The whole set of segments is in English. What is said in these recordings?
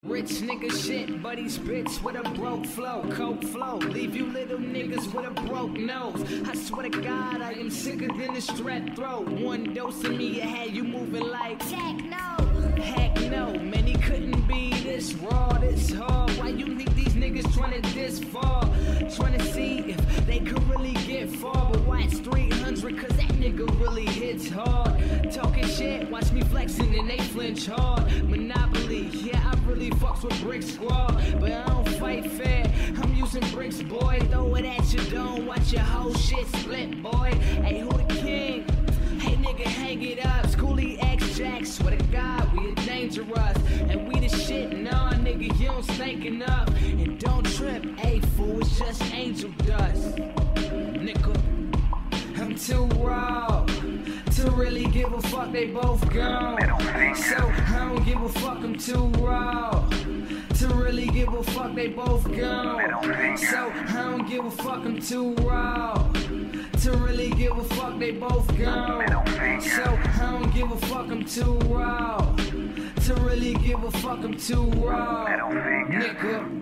Rich nigga shit, but he's bitch with a broke flow, coke flow. Leave you little niggas with a broke nose. I swear to God, I am sicker than a strep throat. One dose of me, I had you moving like techno. Heck no, man, he couldn't be this raw, this hard. Why you think these niggas tryna this far? Tryna see if they could really get far. But why it's 300, cause that nigga really hits hard. Talking shit, watch me flexing and they flinch hard. Monopoly, yeah, I really fucks with Brick Squad, but I don't fight fair. I'm using bricks, boy. Throw it at your dome, watch your whole shit split, boy. Hey, who the king? Hey, nigga, hang it up. Schoolie X Jack, swear to God, we are dangerous. And we the shit, nah, nigga, you don't stink enough. And don't trip, hey, fool, it's just angel dust. Nigga, I'm too raw to really give a fuck, they both gone. So I don't give a fuck, I'm too raw to really give a fuck, they both gone. So I don't give a fuck, I'm too raw to really give a fuck, they both gone. So I don't give a fuck, I'm too raw to really give a fuck, I'm too raw. Nigga.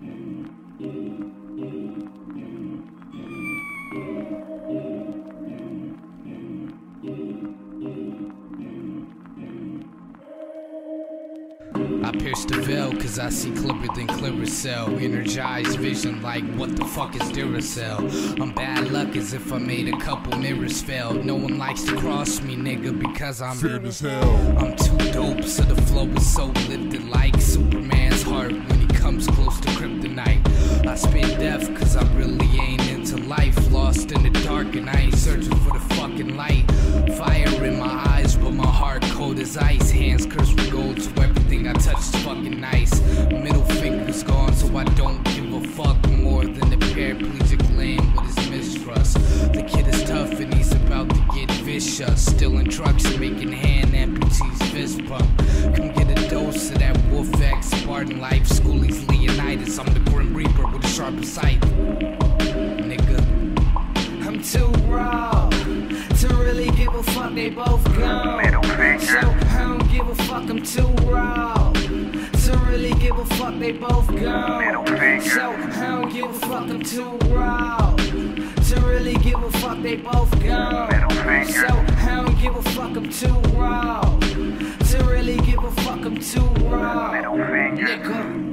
I pierce the veil cause I see clearer than Claricel. Energized vision like what the fuck is Duracell. I'm bad luck as if I made a couple mirrors fail. No one likes to cross me, nigga, because I'm feared as hell. I'm too dope, so the flow is so lifted like Superman's heart when he comes close to kryptonite. I spit death cause I really ain't into life. Lost in the dark and I ain't searching for the fucking light. Fire in my eyes but my heart cold as ice. Hands cursed with gold so everything I touch is fucking nice. Middle finger's gone so I don't give a fuck more than the paraplegic lamb with his mistrust. The kid is tough and he's about to get vicious. Still in trucks and making hand amputees fist bump. Come get a dose of that Wolf X Spartan life. Schoolie's Leonidas, I'm the Grim Reaper with a sharper sight. Nigga, I'm too raw to really give a fuck, they both gone. So I don't give a fuck, I'm too raw to really give a fuck, they both gone. So I don't give a fuck, I'm too raw to really give a fuck, they both gone. So I don't give a fuck, I'm too raw to really give a fuck, I'm too raw. Nigga.